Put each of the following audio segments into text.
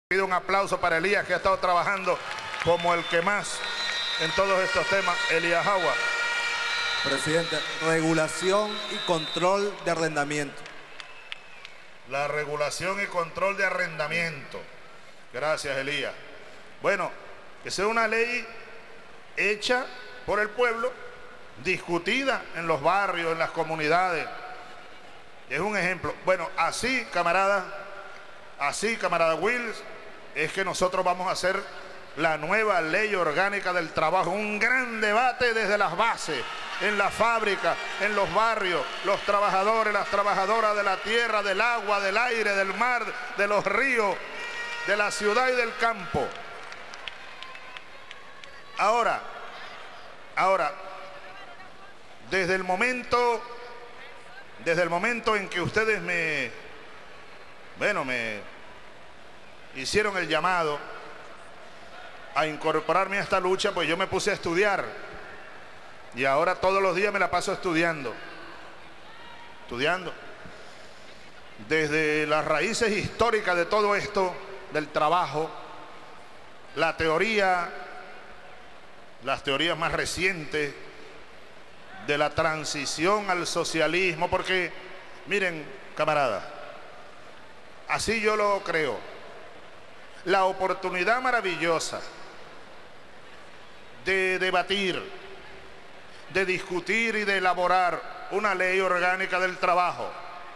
Pido un aplauso para Elías, que ha estado trabajando como el que más en todos estos temas. Elías Agua. Presidente, regulación y control de arrendamiento. La regulación y control de arrendamiento. Gracias, Elías. Bueno, que sea una ley hecha por el pueblo, discutida en los barrios, en las comunidades. Es un ejemplo. Bueno, así, camarada Wills, es que nosotros vamos a hacer la nueva ley orgánica del trabajo. Un gran debate desde las bases, en la fábrica, en los barrios, los trabajadores, las trabajadoras de la tierra, del agua, del aire, del mar, de los ríos, de la ciudad y del campo. Ahora, desde el momento en que ustedes me hicieron el llamado a incorporarme a esta lucha, pues yo me puse a estudiar. Y ahora todos los días me la paso estudiando. Desde las raíces históricas de todo esto, del trabajo, las teorías más recientes, de la transición al socialismo, porque, miren, camaradas, así yo lo creo. La oportunidad maravillosa de debatir, de discutir y de elaborar una ley orgánica del trabajo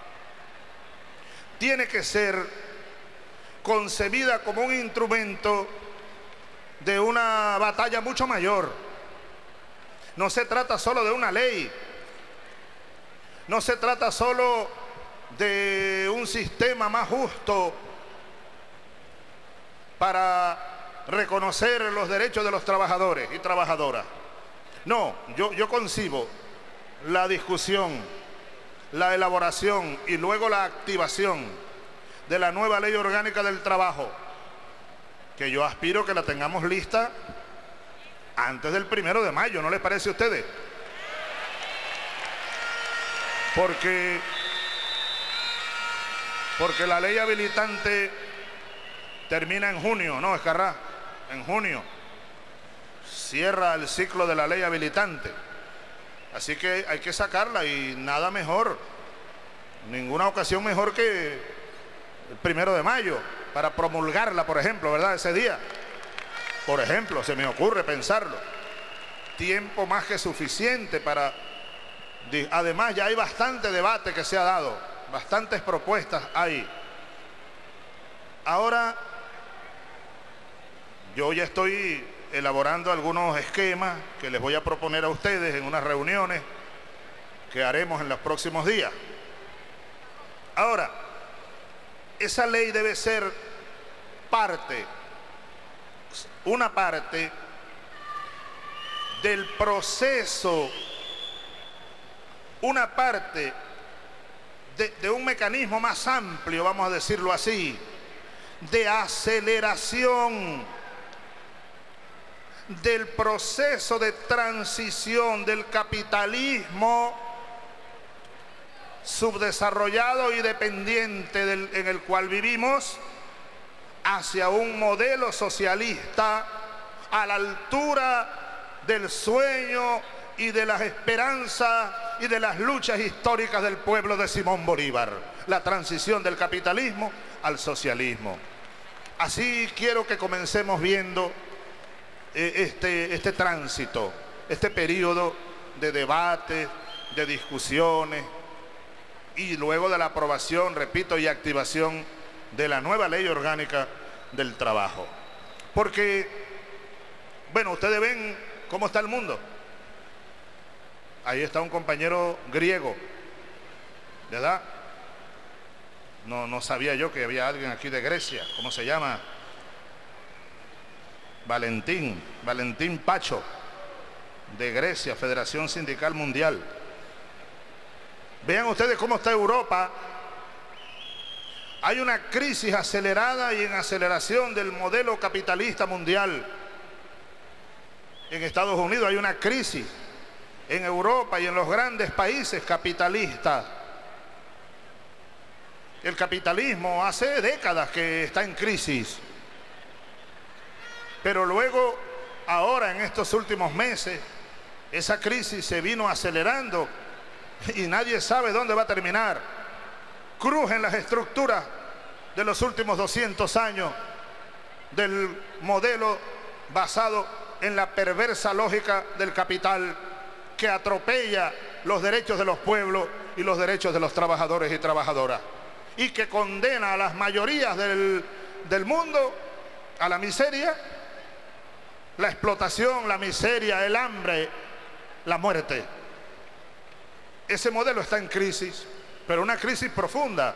tiene que ser concebida como un instrumento de una batalla mucho mayor. No se trata solo de una ley, no se trata solo de un sistema más justo para reconocer los derechos de los trabajadores y trabajadoras. No, yo concibo la discusión, la elaboración y luego la activación de la nueva ley orgánica del trabajo, que yo aspiro que la tengamos lista antes del 1 de mayo, ¿no les parece a ustedes? Porque la ley habilitante termina en junio, ¿no, Escarrá? En junio cierra el ciclo de la ley habilitante. Así que hay que sacarla, y nada mejor, ninguna ocasión mejor que el 1 de mayo para promulgarla, por ejemplo, ¿verdad? Ese día, por ejemplo, se me ocurre pensarlo. Tiempo más que suficiente para... Además, ya hay bastante debate que se ha dado, bastantes propuestas hay. Ahora, yo ya estoy elaborando algunos esquemas que les voy a proponer a ustedes en unas reuniones que haremos en los próximos días. Ahora, esa ley debe ser una parte del proceso, una parte de un mecanismo más amplio, vamos a decirlo así, de aceleración del proceso de transición del capitalismo subdesarrollado y dependiente en el cual vivimos, hacia un modelo socialista a la altura del sueño y de las esperanzas y de las luchas históricas del pueblo de Simón Bolívar, la transición del capitalismo al socialismo. Así quiero que comencemos viendo este tránsito, este periodo de debate, de discusiones, y luego de la aprobación, repito, y activación de la nueva ley orgánica del trabajo. Porque, bueno, ustedes ven cómo está el mundo. Ahí está un compañero griego, ¿verdad? No sabía yo que había alguien aquí de Grecia. ¿Cómo se llama? Valentín Pacho, de Grecia, Federación Sindical Mundial. Vean ustedes cómo está Europa. Hay una crisis acelerada y en aceleración del modelo capitalista mundial. En Estados Unidos hay una crisis, en Europa y en los grandes países capitalistas. El capitalismo hace décadas que está en crisis. Pero luego, ahora en estos últimos meses, esa crisis se vino acelerando y nadie sabe dónde va a terminar. Crujen las estructuras de los últimos 200 años del modelo basado en la perversa lógica del capital que atropella los derechos de los pueblos y los derechos de los trabajadores y trabajadoras, y que condena a las mayorías del mundo a la miseria, la explotación, la miseria, el hambre, la muerte. Ese modelo está en crisis, pero una crisis profunda.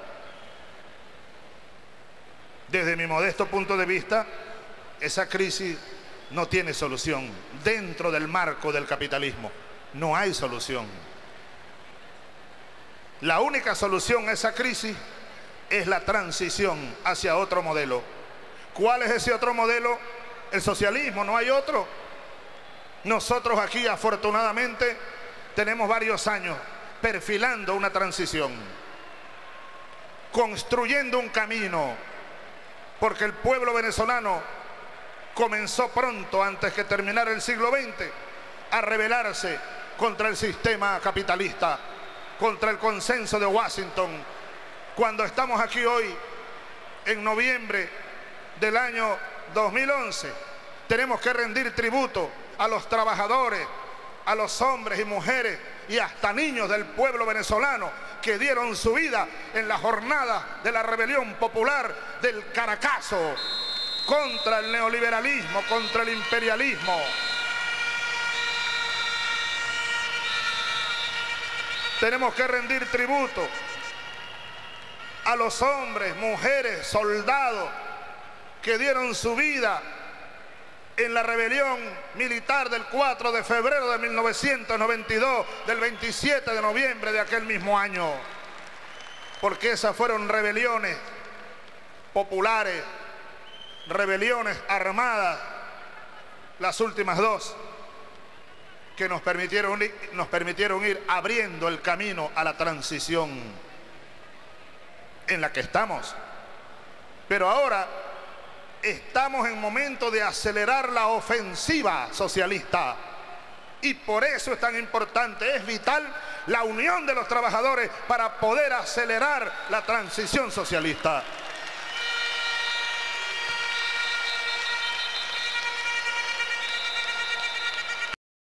Desde mi modesto punto de vista, esa crisis no tiene solución. Dentro del marco del capitalismo no hay solución. La única solución a esa crisis es la transición hacia otro modelo. ¿Cuál es ese otro modelo? El socialismo, no hay otro. Nosotros aquí, afortunadamente, tenemos varios años perfilando una transición, construyendo un camino, porque el pueblo venezolano comenzó pronto, antes que terminara el siglo XX, a rebelarse contra el sistema capitalista, contra el consenso de Washington. Cuando estamos aquí hoy, en noviembre del año 2011, tenemos que rendir tributo a los trabajadores, a los hombres y mujeres y hasta niños del pueblo venezolano que dieron su vida en la jornada de la rebelión popular del Caracazo contra el neoliberalismo, contra el imperialismo. Tenemos que rendir tributo a los hombres, mujeres, soldados que dieron su vida en la rebelión militar del 4 de febrero de 1992, del 27 de noviembre de aquel mismo año. Porque esas fueron rebeliones populares, rebeliones armadas, las últimas dos, que nos permitieron ir abriendo el camino a la transición en la que estamos. Pero ahora estamos en momento de acelerar la ofensiva socialista, y por eso es tan importante, es vital la unión de los trabajadores para poder acelerar la transición socialista.